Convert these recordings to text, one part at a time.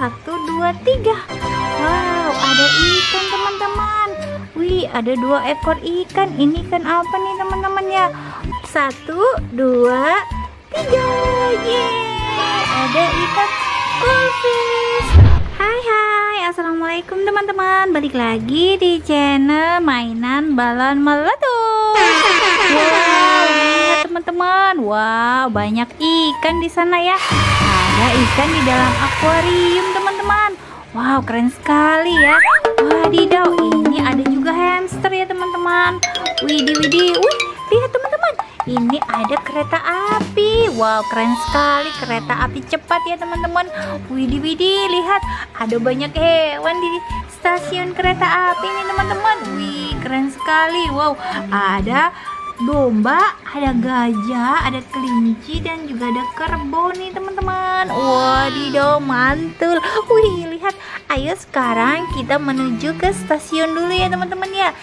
1, 2, 3. Wow, ada ikan teman-teman. Wih, ada 2 ekor ikan. Ini ikan apa nih teman-teman ya? 1, 2, 3. Yeay, ada ikan goldfish. Hai, assalamualaikum teman-teman. Balik lagi di channel mainan balon meletus. Wow, lihat teman-teman. Wow, banyak ikan di sana ya. Ada ikan di dalam akuarium teman-teman. Wow, keren sekali ya. Wadidaw, ini ada juga hamster ya teman-teman. Widih. Wih, lihat teman-teman. Ini ada kereta api. Wow, keren sekali, kereta api cepat ya teman-teman. Widih, lihat ada banyak hewan di stasiun kereta api nih teman-teman. Wih, keren sekali. Wow, ada domba, ada gajah, ada kelinci, dan juga ada kerbau nih teman-teman. Wadidaw, mantul. Wih, lihat. Ayo sekarang kita menuju ke stasiun dulu ya teman-teman ya.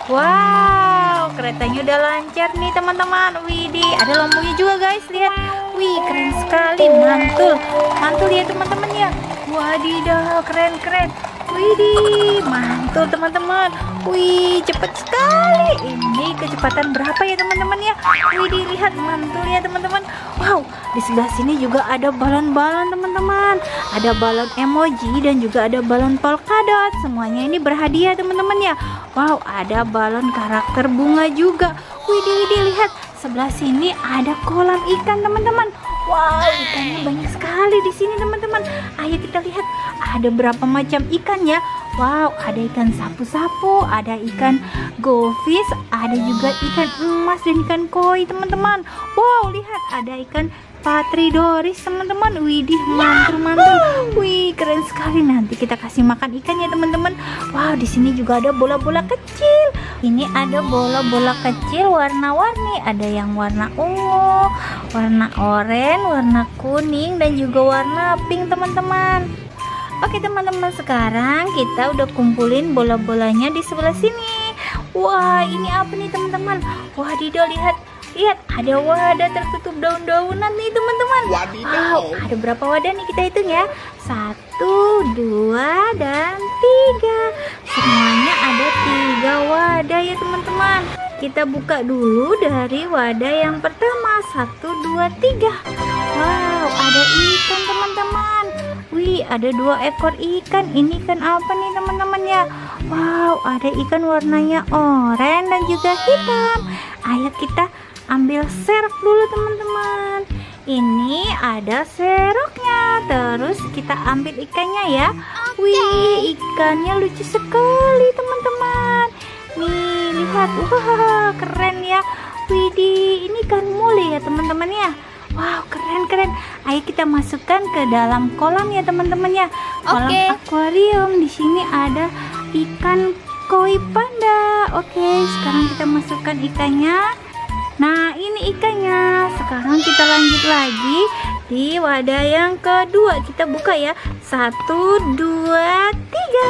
Wow, keretanya udah lancar nih teman-teman. Widih, ada lampunya juga guys, lihat. Wih, keren sekali, mantul ya teman-teman ya. Wadidaw, keren. Widih, mantul teman-teman. Wih, cepet sekali. Ini kecepatan berapa ya teman-teman ya? Widih, lihat, mantul ya teman-teman. Wow, di sebelah sini juga ada balon-balon teman-teman. Ada balon emoji dan juga ada balon polkadot. Semuanya ini berhadiah teman-teman ya. Wow, ada balon karakter bunga juga. Widih, lihat. Sebelah sini ada kolam ikan teman-teman. Wow, ikannya banyak sekali di sini teman-teman. Ayo kita lihat ada berapa macam ikan ya. Wow, ada ikan sapu-sapu, ada ikan goldfish, ada juga ikan emas dan ikan koi teman-teman. Wow, lihat ada ikan patridoris teman-teman. Widih, mantul. Wih, keren sekali. Nanti kita kasih makan ikan ya teman-teman. Wow, di sini juga ada bola-bola kecil. Ini ada bola-bola kecil warna-warni. Ada yang warna ungu, warna oranye, warna kuning, dan juga warna pink teman-teman. Oke teman-teman, sekarang kita udah kumpulin bola-bolanya di sebelah sini. Wah, ini apa nih teman-teman? Wadidaw, lihat, ada wadah tertutup daun-daunan nih teman-teman. Wow, ada berapa wadah nih, kita hitung ya. 1, 2, dan 3. Semuanya ada 3 wadah ya teman-teman. Kita buka dulu dari wadah yang pertama. 1, 2, 3. Wow, ada ikan teman-teman. Wih, ada 2 ekor ikan. Ini ikan apa nih teman-teman ya? Wow, ada ikan warnanya oranye dan juga hitam. Ayo kita ambil serok dulu teman-teman. Ini ada seroknya. Terus kita ambil ikannya ya. Wih, ikannya lucu sekali teman-teman. Nih, lihat. Wah, keren ya. Widih, ini ikan muli ya teman-teman ya. Wow, keren. Ayo kita masukkan ke dalam kolam ya teman-teman ya. Kolam akuarium. Di sini ada ikan koi panda. Oke, sekarang kita masukkan ikannya. Nah, ini ikannya. Sekarang kita lanjut lagi di wadah yang kedua. Kita buka ya. 1, 2, 3.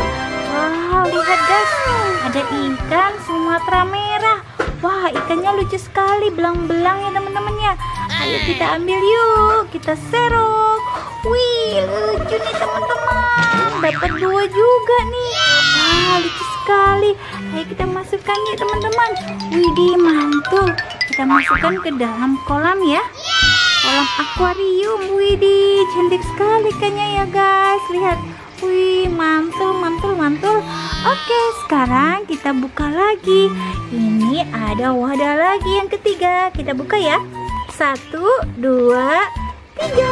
Wow, lihat guys. Ada ikan Sumatera merah. Wah, ikannya lucu sekali, belang-belang ya teman-teman ya. Ayo kita ambil yuk, kita serok. Wih, lucu nih teman-teman. Dapat 2 juga nih. Wah, lucu sekali. Ayo kita masukkan yuk teman-teman. Widih, mantul. Kita masukkan ke dalam kolam ya. Kolam akuarium. Widih, cantik sekali ikannya ya guys. Lihat. Wih, mantul. Oke, sekarang kita buka lagi. Ini ada wadah lagi yang ketiga. Kita buka ya. 1, 2, 3.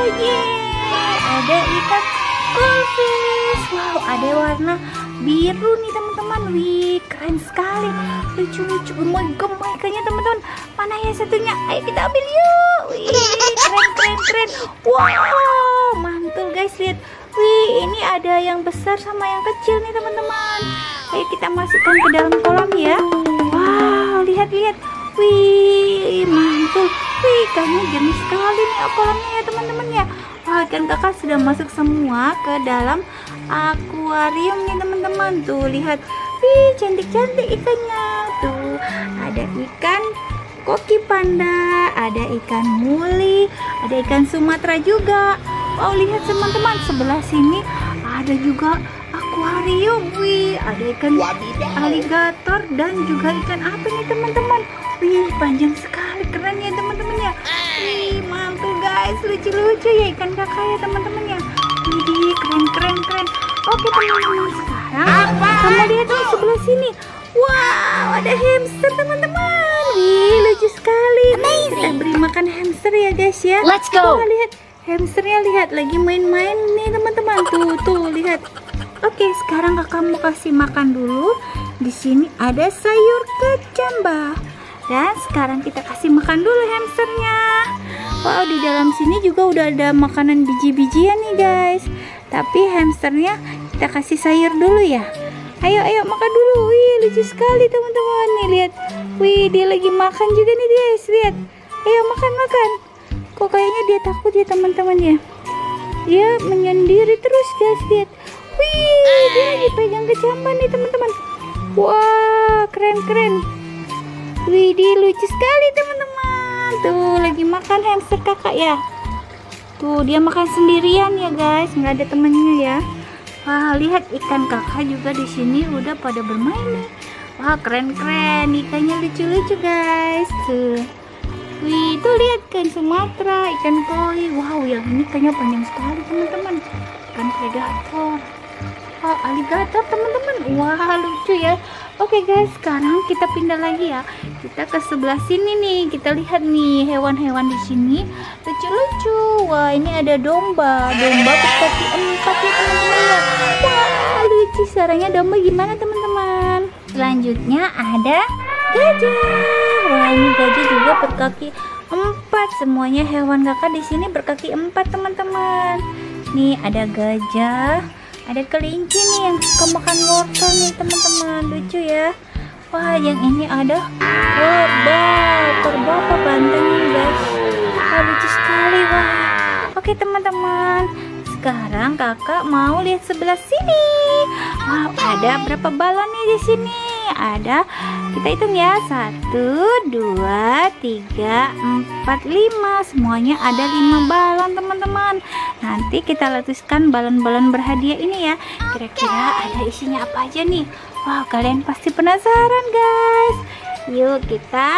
Yeay, ada ikan goldfish. Wow, ada warna biru nih teman-teman. Wih, keren sekali. Lucu, gemoy ikannya teman-teman. Mana ya satunya? Ayo kita ambil yuk. Wih, keren. Wow, mantul guys, lihat. Wih, ini ada yang besar sama yang kecil nih teman-teman. Ayo kita masukkan ke dalam kolam ya. Wow, lihat. Wih, mantul. Wih, ikannya jernih sekali nih kolamnya ya teman-teman ya. Wah, ikan kakak sudah masuk semua ke dalam akuarium nih teman-teman. Tuh, lihat. Wih, cantik-cantik ikannya. Tuh, ada ikan koki panda, ada ikan muli, ada ikan Sumatera juga. Oh, lihat teman-teman, sebelah sini ada juga akuarium. Wih, ada ikan aligator dan juga ikan apa nih teman-teman? Wih, panjang sekali, keren ya teman-teman ya. Wih, mantul guys, lucu-lucu ya ikan kakak ya teman-teman ya. Wih, keren. Oke teman-teman, sekarang kamu lihat tuh sebelah sini. Wow, ada hamster teman-teman. Wih, lucu sekali. Kita beri makan hamster ya guys ya. Let's go. Coba lihat hamsternya, lihat lagi main-main nih teman-teman. Tuh lihat. Oke, sekarang kakak mau kasih makan dulu. Di sini ada sayur kecambah. Dan sekarang kita kasih makan dulu hamsternya. Wow, di dalam sini juga udah ada makanan biji-bijian nih guys. Tapi hamsternya kita kasih sayur dulu ya. Ayo makan dulu. Wih, lucu sekali teman-teman. Nih lihat. Wih, dia lagi makan juga nih guys. Lihat. Ayo makan. Kok kayaknya dia takut ya teman-teman ya. Dia menyendiri terus guys. Lihat. Wih, dia lagi pegang kecambah nih teman-teman. Wah, keren. Wih, dia lucu sekali teman-teman. Tuh lagi makan hamster kakak ya. Tuh dia makan sendirian ya guys, nggak ada temennya ya. Wah, lihat ikan kakak juga di sini udah pada bermain nih. Wah, keren ikannya lucu-lucu guys. Tuh. Wih, tuh lihat ikan Sumatera, ikan koi. Wow, yang ini kayaknya panjang sekali teman-teman. Ikan predator. Wah, aligator teman-teman. Wah, lucu ya. Oke guys, sekarang kita pindah lagi ya. Kita ke sebelah sini nih. Kita lihat nih hewan-hewan di sini lucu-lucu. Wah, ini ada domba berkaki 4 ya teman-teman. Wah, lucu. Suaranya domba gimana teman-teman? Selanjutnya ada gajah. Wah, ini gajah juga berkaki 4. Semuanya hewan kakak di sini berkaki 4 teman-teman. Nih ada gajah. Ada kelinci nih yang suka makan wortel nih teman-teman, lucu ya. Wah, yang ini ada kerbau apa banteng nih guys. Wah, lucu sekali. Wah, oke teman-teman, sekarang kakak mau lihat sebelah sini. Wow, ada berapa balon nih di sini? Ada, kita hitung ya, 1, 2, 3, 4, 5. Semuanya ada 5 balon teman-teman. Nanti kita letuskan balon-balon berhadiah ini ya. Kira-kira ada isinya apa aja nih? Wow, kalian pasti penasaran guys. Yuk kita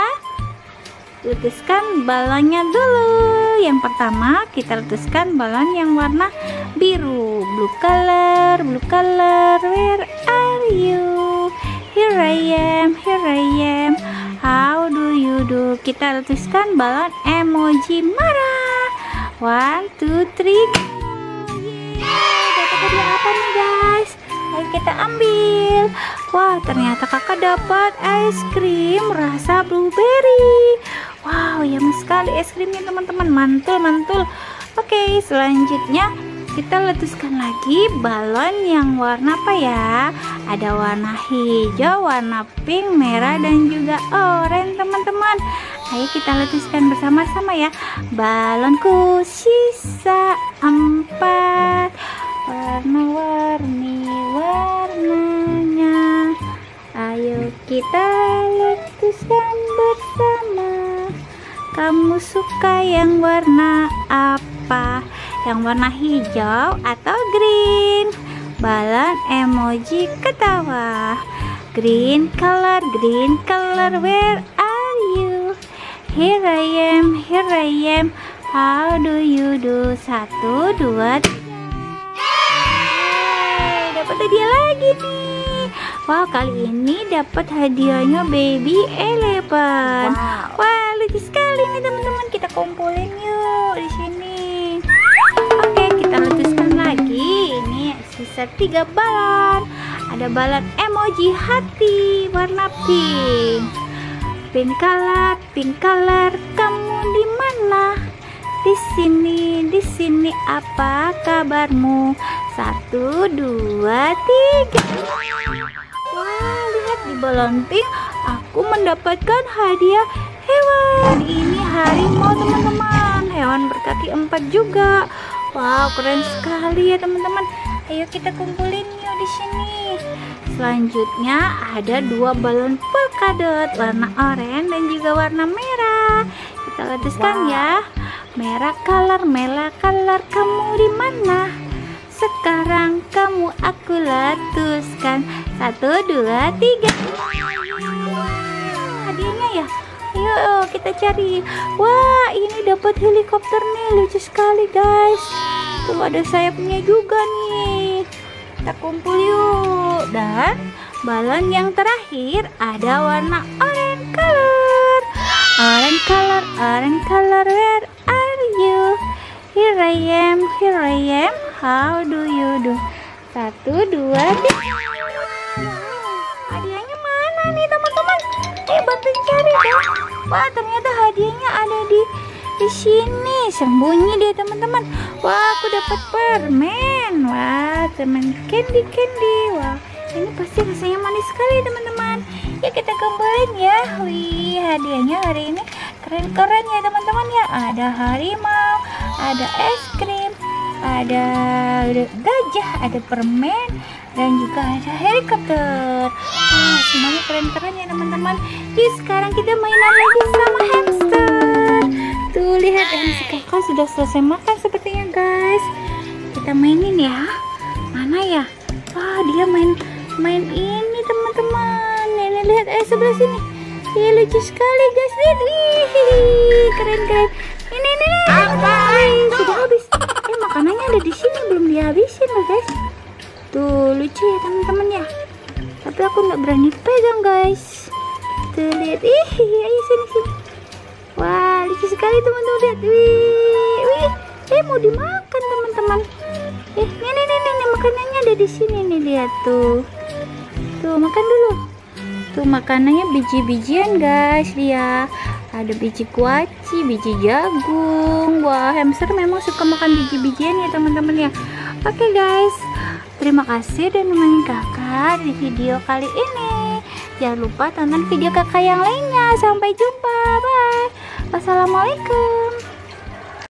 letuskan balonnya dulu. Yang pertama kita letuskan balon yang warna biru. Blue color, where are you? Here I am. How do you do? Kita letuskan balon emoji marah. 1, 2, 3. Yeay, dapat hadiah apa nih guys? Ayo kita ambil. Wah, ternyata kakak dapat es krim rasa blueberry. Wow, yummy sekali es krimnya teman-teman. Mantul. Oke, selanjutnya kita letuskan lagi balon yang warna apa ya? Ada warna hijau, warna pink, merah, dan juga oranye teman-teman. Ayo kita letuskan bersama-sama ya. Balonku sisa 4, warna-warni warnanya. Ayo kita letuskan bersama. Kamu suka yang warna apa? Yang warna hijau atau green? Balon emoji ketawa. Green color, where are you? Here I am. How do you do? 1, 2, 3. Dapat hadiah lagi nih. Wah, kali ini dapat hadiahnya baby elephant. Wah, lucu sekali nih teman-teman. Kita kumpulin yuk di sini. Oke, kita letuskan lagi. Ini sisa 3 balon. Ada balon emoji hati warna pink. Pink color, kamu di mana? Di sini apa kabarmu? 1, 2, 3. Wah, lihat di balon pink aku mendapatkan hadiah hewan. Ini harimau teman-teman. Hewan berkaki 4 juga. Wow, keren sekali ya teman-teman. Ayo kita kumpulin yuk di sini. Selanjutnya ada 2 balon polkadot warna oranye dan juga warna merah. Kita letuskan ya. Merah color, kamu di mana? Sekarang kamu aku letuskan. 1, 2, 3. Hadiahnya ya. Ayo kita cari. Wah, ini dapat helikopter nih, lucu sekali guys. Tuh ada sayapnya juga nih. Kita kumpul yuk. Dan balon yang terakhir ada warna orange color. Orange color, where are you? Here I am. How do you do? 1, 2, 3. Hadiahnya mana nih teman-teman? Bantuin cari dong. Wah, ternyata hadiahnya ada di sini. Sembunyi deh teman-teman. Wah, aku dapat permen. Wah, teman candy. Wah, ini pasti rasanya manis sekali teman-teman. Ya kita kumpulin ya. Wih, hadiahnya hari ini keren-keren ya teman-teman ya. Ada harimau, ada es krim, ada gajah, ada permen, dan juga ada helikopter. Wah, semuanya keren-keren ya teman-teman. Yuk sekarang kita mainan lagi sama hamster. Tuh lihat, hamster kakak sudah selesai makan sepertinya guys. Kita mainin ya. Mana ya? Wah, dia main ini teman-teman. Ini lihat, sebelah sini. Ya lucu sekali guys, lihat. Wih, keren. Ini. Sudah habis. Makanannya ada di sini, belum dihabisin loh guys. Tuh lucu ya teman-teman ya. Tapi aku nggak berani pegang guys. Tuh lihat, ayo sini. Wah, lucu sekali teman-teman, lihat. Wih, mau dimakan teman-teman. Nih, makanannya ada di sini nih, lihat tuh. Tuh makan dulu. Tuh makanannya biji-bijian guys dia. Ada biji kuaci, biji jagung. Wah, hamster memang suka makan biji-bijian ya teman-teman ya. Oke guys, terima kasih udah nemenin kakak di video kali ini. Jangan lupa tonton video kakak yang lainnya. Sampai jumpa, bye. Wassalamualaikum.